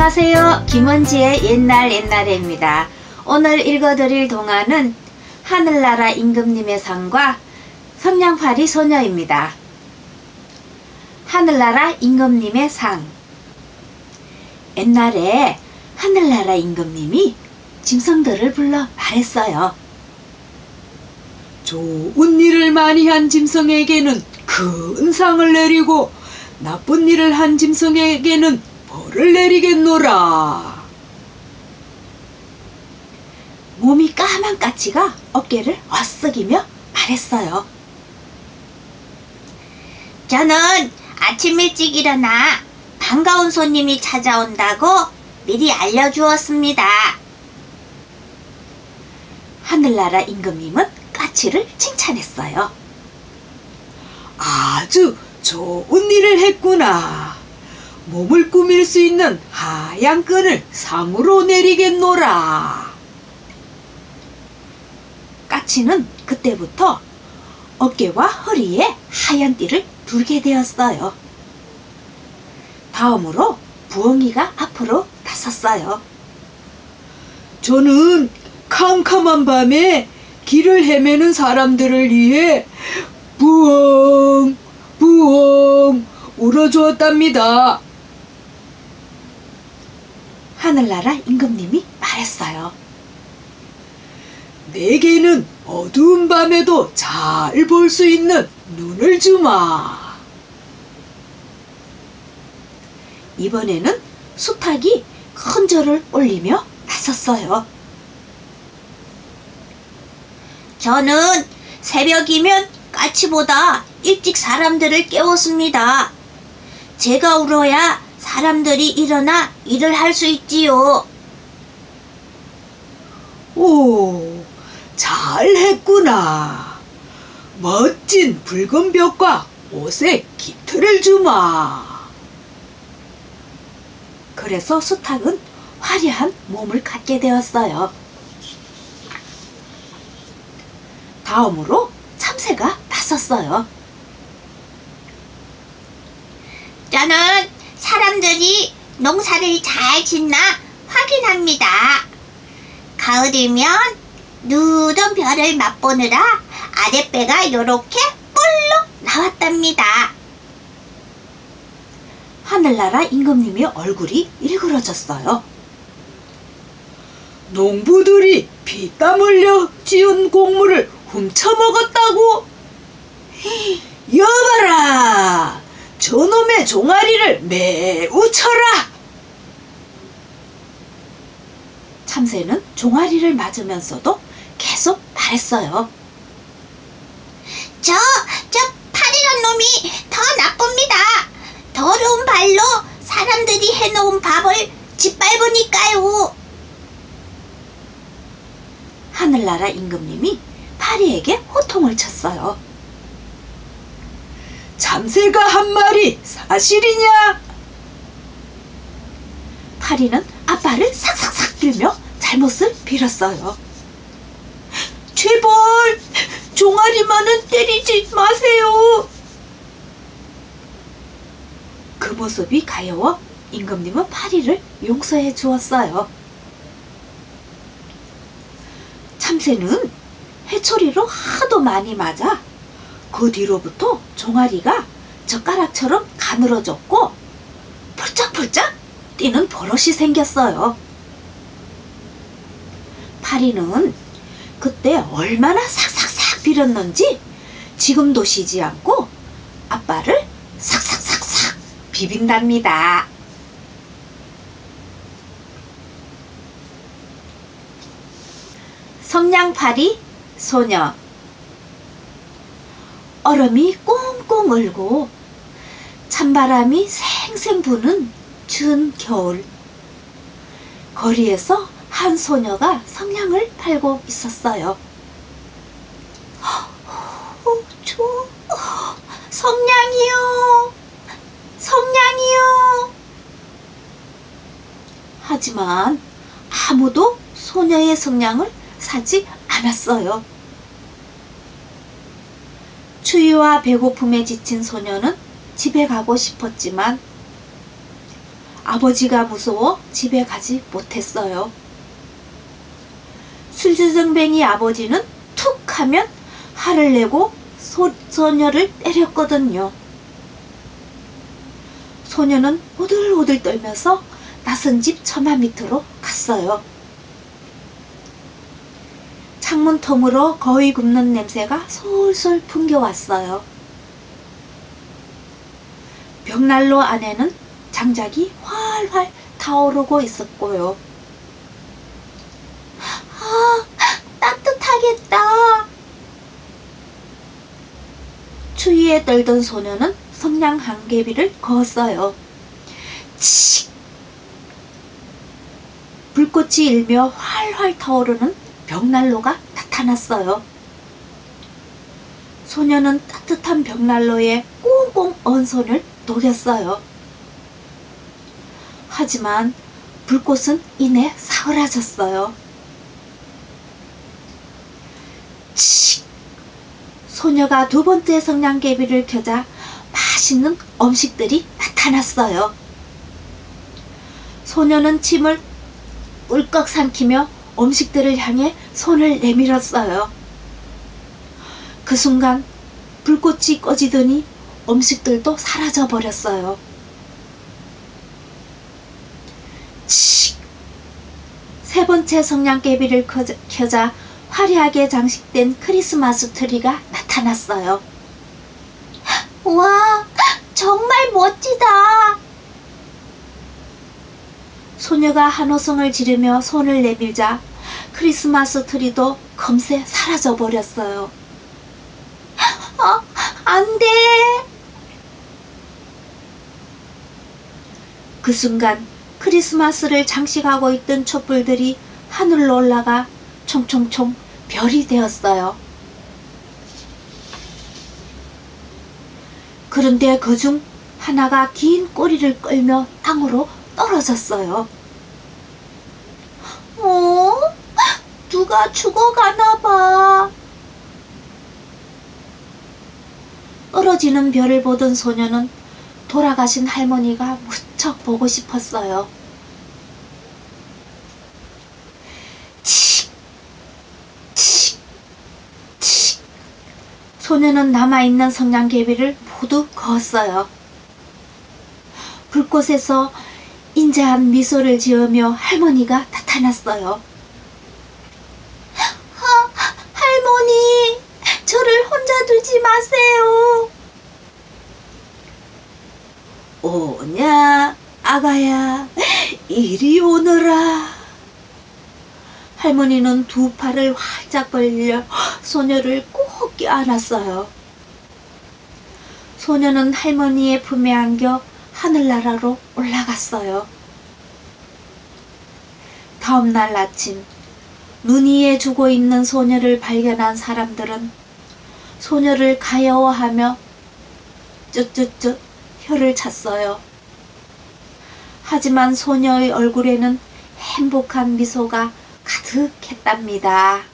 안녕하세요. 김원지의 옛날입니다. 오늘 읽어드릴 동화는 하늘나라 임금님의 상과 성냥팔이 소녀입니다. 하늘나라 임금님의 상. 옛날에 하늘나라 임금님이 짐승들을 불러 말했어요. 좋은 일을 많이 한 짐승에게는 큰 상을 내리고 나쁜 일을 한 짐승에게는 벌을 내리겠노라. 몸이 까만 까치가 어깨를 엇쓰기며 말했어요. 저는 아침 일찍 일어나 반가운 손님이 찾아온다고 미리 알려주었습니다. 하늘나라 임금님은 까치를 칭찬했어요. 아주 좋은 일을 했구나. 몸을 꾸밀 수 있는 하얀 끈을 상으로 내리겠노라. 까치는 그때부터 어깨와 허리에 하얀 띠를 두르게 되었어요. 다음으로 부엉이가 앞으로 나섰어요. 저는 캄캄한 밤에 길을 헤매는 사람들을 위해 부엉 부엉 울어주었답니다. 하늘나라 임금님이 말했어요. 내게는 어두운 밤에도 잘 볼 수 있는 눈을 주마. 이번에는 수탉이 큰 절을 올리며 나섰어요. 저는 새벽이면 까치보다 일찍 사람들을 깨웠습니다. 제가 울어야 사람들이 일어나 일을 할 수 있지요. 오, 잘했구나. 멋진 붉은 벽과 옷에 깃털을 주마. 그래서 수탉은 화려한 몸을 갖게 되었어요. 다음으로 참새가 나섰어요. 저는 사람들이 농사를 잘 짓나 확인합니다. 가을이면 누런 별을 맛보느라 아랫배가 요렇게 볼록 나왔답니다. 하늘나라 임금님의 얼굴이 일그러졌어요. 농부들이 피땀 흘려 지은 곡물을 훔쳐먹었다고? 여봐라! 저놈의 종아리를 매우 쳐라! 참새는 종아리를 맞으면서도 계속 말했어요. 저 파리란 놈이 더 나쁩니다. 더러운 발로 사람들이 해놓은 밥을 짓밟으니까요. 하늘나라 임금님이 파리에게 호통을 쳤어요. 참새가 한 말이 사실이냐? 파리는 앞발을 삭삭삭 들며 잘못을 빌었어요. 제발 종아리만은 때리지 마세요. 그 모습이 가여워 임금님은 파리를 용서해 주었어요. 참새는 해초리로 하도 많이 맞아 그 뒤로부터 종아리가 젓가락처럼 가늘어졌고 펄짝펄짝 뛰는 버릇이 생겼어요. 파리는 그때 얼마나 삭삭삭 빌었는지 지금도 쉬지 않고 앞발을 삭삭삭삭 비빈답니다. 성냥팔이 소녀. 얼음이 꽁꽁 얼고 찬바람이 생생 부는 추운 겨울. 거리에서 한 소녀가 성냥을 팔고 있었어요. 성냥이요. 성냥이요. 하지만 아무도 소녀의 성냥을 사지 않았어요. 추위와 배고픔에 지친 소녀는 집에 가고 싶었지만 아버지가 무서워 집에 가지 못했어요. 술주정뱅이 아버지는 툭 하면 화를 내고 소녀를 때렸거든요. 소녀는 오들오들 떨면서 낯선 집 처마 밑으로 갔어요. 창문 틈으로 거위 굽는 냄새가 솔솔 풍겨왔어요. 벽난로 안에는 장작이 활활 타오르고 있었고요. 아, 따뜻하겠다. 추위에 떨던 소녀는 성냥 한 개비를 그었어요. 칙! 불꽃이 일며 활활 타오르는 벽난로가 나타났어요. 소녀는 따뜻한 벽난로에 꽁꽁 언 손을 녹였어요. 하지만 불꽃은 이내 사그라졌어요. 칙! 소녀가 두 번째 성냥개비를 켜자 맛있는 음식들이 나타났어요. 소녀는 침을 꿀꺽 삼키며 음식들을 향해 손을 내밀었어요. 그 순간 불꽃이 꺼지더니 음식들도 사라져 버렸어요. 칙! 세 번째 성냥개비를 켜자 화려하게 장식된 크리스마스 트리가 나타났어요. 와, 정말 멋지다. 소녀가 한호성을 지르며 손을 내밀자 크리스마스 트리도 금세 사라져 버렸어요. 안 돼. 그 순간 크리스마스를 장식하고 있던 촛불들이 하늘로 올라가 총총총 별이 되었어요. 그런데 그중 하나가 긴 꼬리를 끌며 땅으로 떨어졌어요. 누가 죽어가나 봐. 떨어지는 별을 보던 소녀는 돌아가신 할머니가 무척 보고 싶었어요. 칙! 칙! 칙! 소녀는 남아있는 성냥개비를 모두 그었어요. 불꽃에서 인자한 미소를 지으며 할머니가 나타났어요. 할머니, 저를 혼자 두지 마세요. 오냐, 아가야, 이리 오너라. 할머니는 두 팔을 활짝 벌려 소녀를 꼭 껴안았어요. 소녀는 할머니의 품에 안겨 하늘나라로 올라갔어요. 다음날 아침, 눈 위에 죽어있는 소녀를 발견한 사람들은 소녀를 가여워하며 쯧쯧쯧 혀를 찼어요. 하지만 소녀의 얼굴에는 행복한 미소가 가득했답니다.